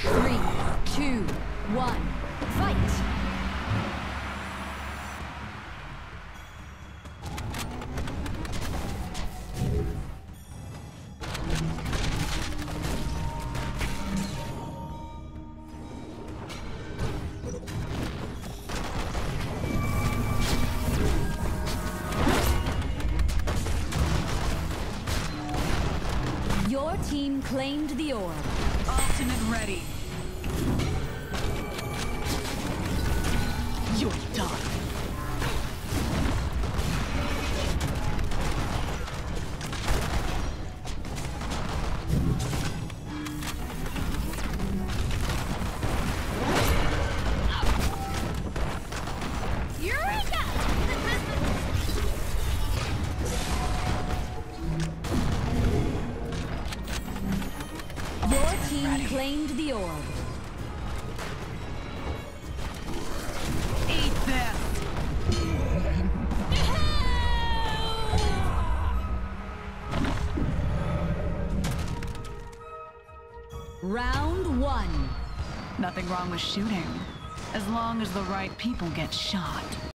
3, 2, 1, fight! Your team claimed the orb. Ultimate ready. You're done. Eureka! Your team claimed the orb. Eat this. Round 1. Nothing wrong with shooting, as long as the right people get shot.